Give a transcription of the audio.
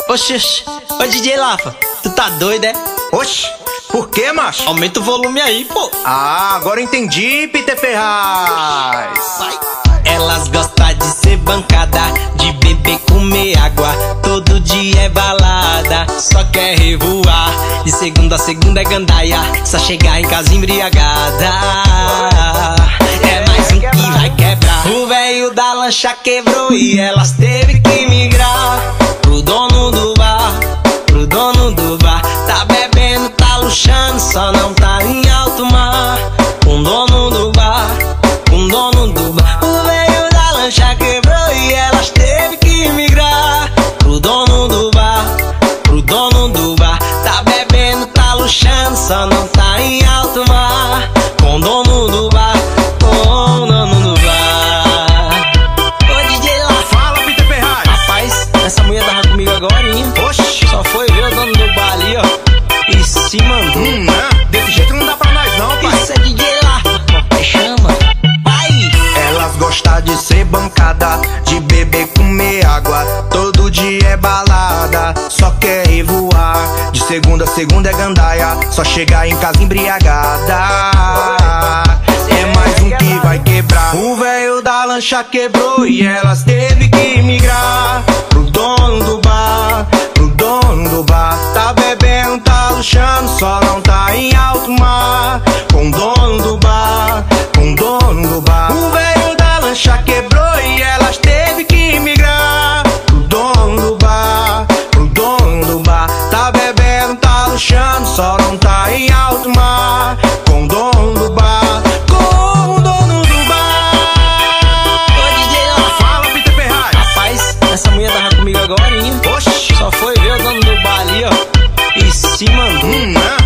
Oxi, ô DJ Lafa, tu tá doido, é? Oxi, por que, macho? Aumenta o volume aí, pô. Ah, agora eu entendi, Peter Ferraz. Elas gostam de ser bancada, de beber, comer água. Todo dia é balada, só quer revoar. De segunda a segunda é gandaia, só chegar em casa embriagada. É mais um que vai quebrar. O velho da lancha quebrou e elas teve que migrar pro dono do bar, pro dono do bar. Tá bebendo, tá luxando, só não tá em alto mar. Com dono do bar, com dono do bar. O velho da lancha quebrou e elas teve que migrar pro dono do bar, pro dono do bar. Tá bebendo, tá luxando, só não tá em alto mar. Com dono do bar, com dono do bar. Ô DJ lá, Fala, Peter Ferraz. rapaz, essa mulher tava comigo agora, hein? Oxi, Só foi ver o dono do bar ali, ó, e se mandou. desse jeito não dá pra nós não, pai. Isso é DJ lá, papai chama. Pai, Elas gostam de ser bancada, de beber, comer água. Todo dia é balada, só quer revoar. De segunda a segunda é gandaia, só chegar em casa embriagada. É mais um que vai quebrar. O velho da lancha quebrou e elas teve que migrar pro dono do bar, pro dono do bar. Tá bebendo, tá luxando, só não tá em alto mar. Com dono do bar, com dono do bar. O velho da lancha quebrou e elas teve que migrar pro dono do bar, pro dono do bar. Tá bebendo, tá luxando, só não tá em alto mar. Com dono do bar, com o dono do bar. ô DJ lá, Fala, Peter Ferraz. rapaz, essa mulher tava comigo agora, hein? Oxi, Só foi ver o dono do bar ali, ó, e se mandou.